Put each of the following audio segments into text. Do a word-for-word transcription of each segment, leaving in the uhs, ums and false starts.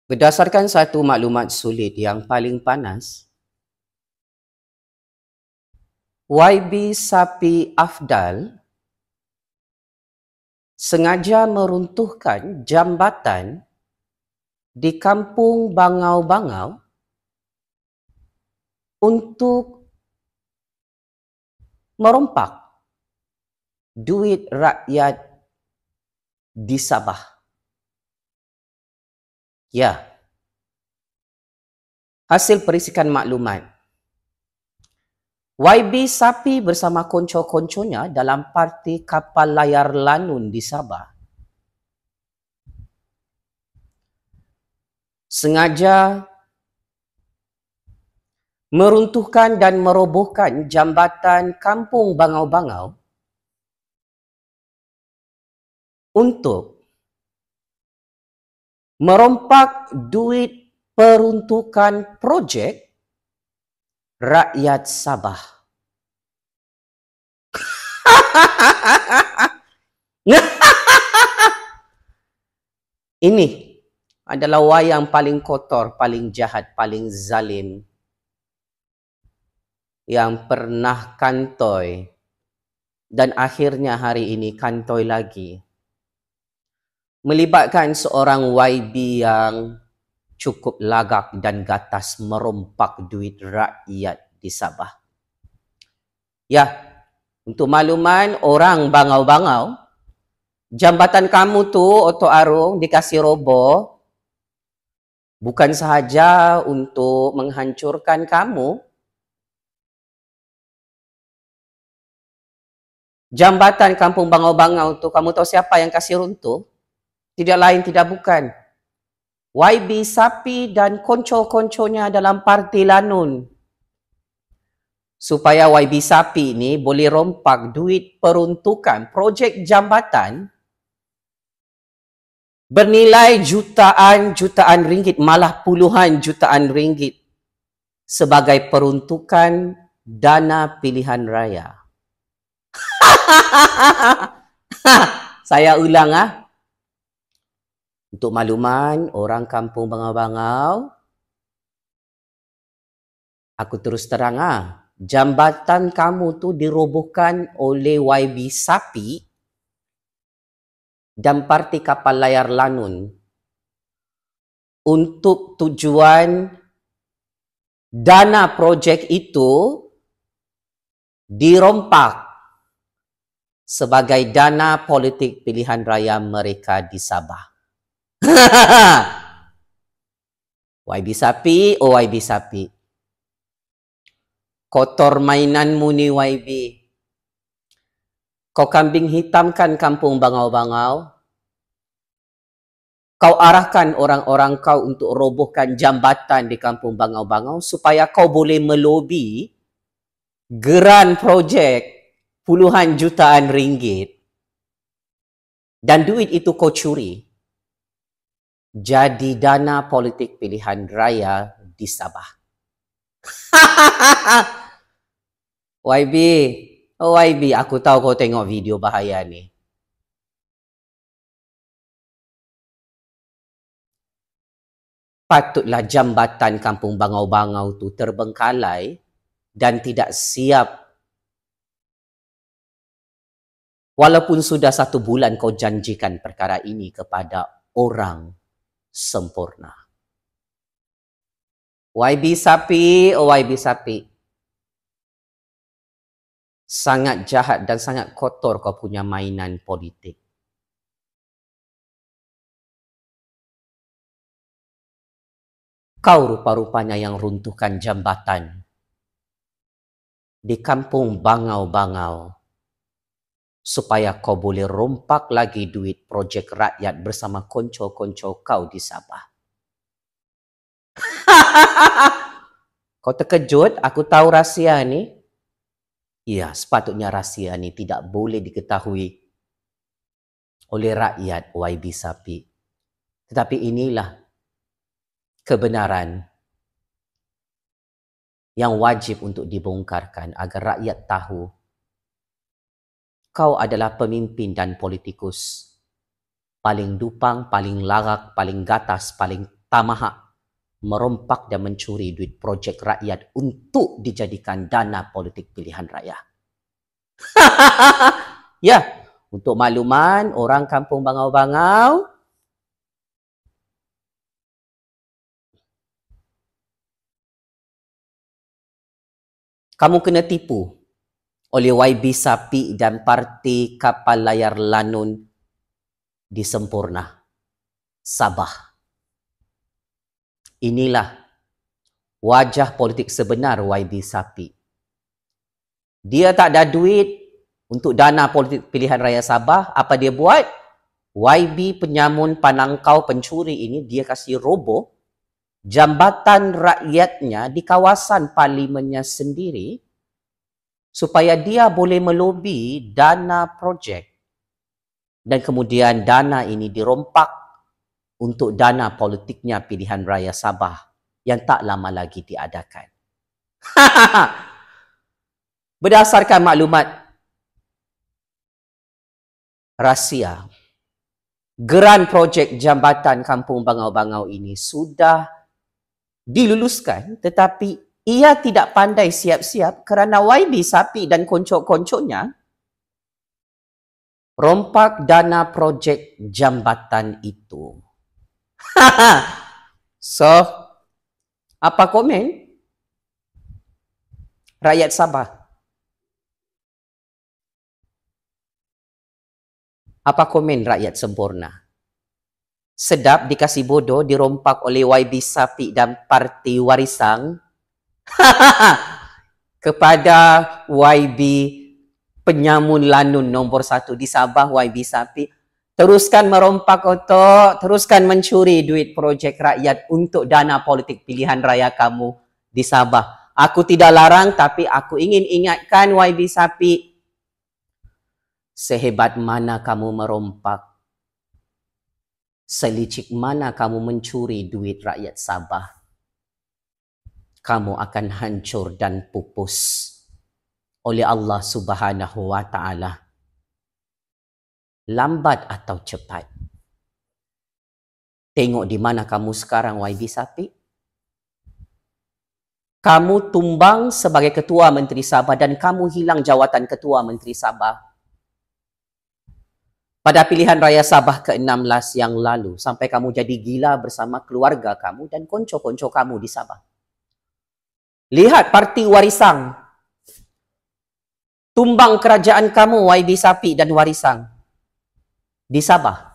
Berdasarkan satu maklumat sulit yang paling panas, Y B Sapi Afdal sengaja meruntuhkan jambatan di kampung Bangau-Bangau untuk merompak duit rakyat di Sabah. Ya, hasil perisikan maklumat. Y B Sapi bersama konco-konconya dalam parti kapal layar Lanun di Sabah sengaja meruntuhkan dan merobohkan jambatan kampung Bangau-Bangau untuk merompak duit peruntukan projek rakyat Sabah. Ini adalah wayang paling kotor, paling jahat, paling zalim yang pernah kantoi dan akhirnya hari ini kantoi lagi. Melibatkan seorang Y B yang cukup lagak dan gatas merompak duit rakyat di Sabah. Ya, untuk makluman orang Bangau-Bangau, jambatan kamu tu, Oto Arung, dikasih roboh bukan sahaja untuk menghancurkan kamu. Jambatan kampung Bangau-Bangau tu, kamu tahu siapa yang kasih runtuh? Tidak lain, tidak bukan. Y B Sapi dan konco-konconya dalam parti Lanun. Supaya Y B Sapi ni boleh rompak duit peruntukan projek jambatan bernilai jutaan-jutaan ringgit, malah puluhan jutaan ringgit sebagai peruntukan dana pilihan raya. Saya ulang ah. Untuk makluman orang kampung Bangau-Bangau, aku terus terang ah, jambatan kamu tu dirobohkan oleh Y B Sapi dan parti kapal layar Lanun untuk tujuan dana projek itu dirompak sebagai dana politik pilihan raya mereka di Sabah. Y B Sapi, oh Y B Sapi. Kotor mainanmu ni Y B. Kau kambing hitamkan kampung Bangau-Bangau. Kau arahkan orang-orang kau untuk robohkan jambatan di kampung Bangau-Bangau supaya kau boleh melobi geran projek puluhan jutaan ringgit. Dan duit itu kau curi. Jadi dana politik pilihan raya di Sabah. Y B, oh Y B, aku tahu kau tengok video bahaya ni. Patutlah jambatan kampung Bangau-Bangau tu terbengkalai dan tidak siap. Walaupun sudah satu bulan kau janjikan perkara ini kepada orang sempurna. Y B Sapi, oh Y B Sapi. Sangat jahat dan sangat kotor kau punya mainan politik. Kau rupa-rupanya yang runtuhkan jambatan di kampung Bangau-Bangau supaya kau boleh rompak lagi duit projek rakyat bersama konco-konco kau di Sabah. Kau terkejut? Aku tahu rahsia ni. Ya, sepatutnya rahsia ni tidak boleh diketahui oleh rakyat Y B Sapi. Tetapi inilah kebenaran yang wajib untuk dibongkarkan agar rakyat tahu kau adalah pemimpin dan politikus paling dupang, paling larak, paling gatas, paling tamahak, merompak dan mencuri duit projek rakyat untuk dijadikan dana politik pilihan raya. Ya, untuk makluman orang kampung Bangau-Bangau, kamu kena tipu oleh Y B Sapi dan parti kapal layar Lanun di Sempurna, Sabah. Inilah wajah politik sebenar Y B Sapi. Dia tak ada duit untuk dana politik pilihan raya Sabah. Apa dia buat? Y B penyamun, panangkau, pencuri ini dia kasih roboh jambatan rakyatnya di kawasan parlimennya sendiri supaya dia boleh melobi dana projek. Dan kemudian dana ini dirompak untuk dana politiknya pilihan raya Sabah yang tak lama lagi diadakan. Berdasarkan maklumat rahsia, geran projek jambatan Kampung Bangau-Bangau ini sudah diluluskan, tetapi ia tidak pandai siap-siap kerana Y B Sapi dan koncok-koncoknya rompak dana projek jambatan itu. So, apa komen rakyat Sabah? Apa komen rakyat Sempurna? Sedap dikasih bodoh, dirompak oleh Y B Sapi dan parti Warisang kepada Y B penyamun Lanun nombor satu di Sabah, Y B Sapi. Teruskan merompak otak, teruskan mencuri duit projek rakyat untuk dana politik pilihan raya kamu di Sabah. Aku tidak larang, tapi aku ingin ingatkan Y B Sapi, sehebat mana kamu merompak, selicik mana kamu mencuri duit rakyat Sabah, kamu akan hancur dan pupus oleh Allah Subhanahu wa Ta'ala. Lambat atau cepat. Tengok di mana kamu sekarang, Y B Sapi. Kamu tumbang sebagai Ketua Menteri Sabah dan kamu hilang jawatan Ketua Menteri Sabah pada pilihan raya Sabah ke enam belas yang lalu, sampai kamu jadi gila bersama keluarga kamu dan konco-konco kamu di Sabah. Lihat parti Warisang, tumbang kerajaan kamu Y B Sapi dan Warisang di Sabah.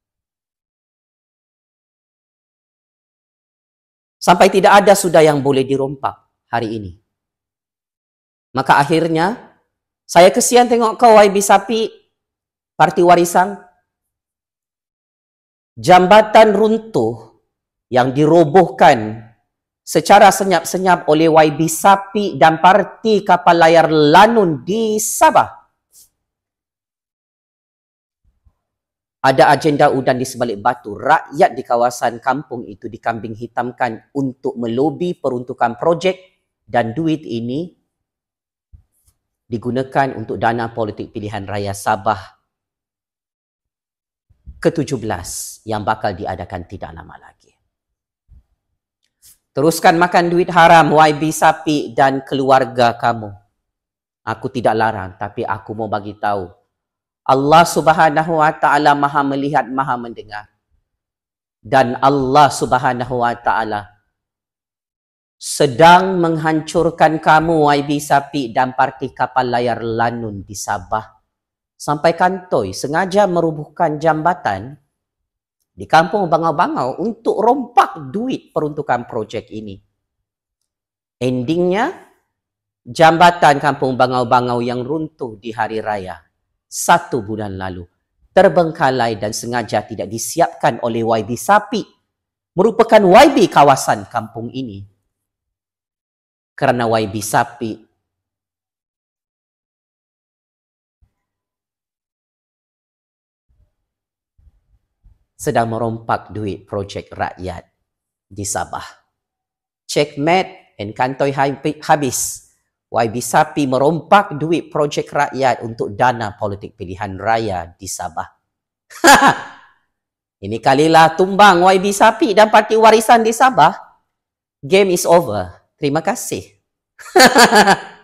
Sampai tidak ada sudah yang boleh dirompak hari ini. Maka akhirnya, saya kesian tengok kau Y B Sapi, parti Warisang. Jambatan runtuh yang dirobohkan secara senyap-senyap oleh Y B Sapi dan parti kapal layar Lanun di Sabah. Ada agenda udan di sebalik batu. Rakyat di kawasan kampung itu dikambing hitamkan untuk melobi peruntukan projek dan duit ini digunakan untuk dana politik pilihan raya Sabah ke tujuh belas yang bakal diadakan tidak lama lagi. Teruskan makan duit haram Y B Sapi dan keluarga kamu. Aku tidak larang, tapi aku mau bagi tahu. Allah Subhanahu wa Ta'ala Maha melihat, Maha mendengar. Dan Allah Subhanahu wa Ta'ala sedang menghancurkan kamu Y B Sapi dan parti kapal layar Lanun di Sabah. Sampai kantoi sengaja merubuhkan jambatan di kampung Bangau-Bangau untuk rompak duit peruntukan projek ini. Endingnya, jambatan kampung Bangau-Bangau yang runtuh di hari raya satu bulan lalu terbengkalai dan sengaja tidak disiapkan oleh Y B Sapi, merupakan Y B kawasan kampung ini. Kerana Y B Sapi sedang merompak duit projek rakyat di Sabah. Checkmate and kantoi habis. Y B Sapi merompak duit projek rakyat untuk dana politik pilihan raya di Sabah. Ini kalilah tumbang Y B Sapi dan Parti Warisan di Sabah. Game is over. Terima kasih.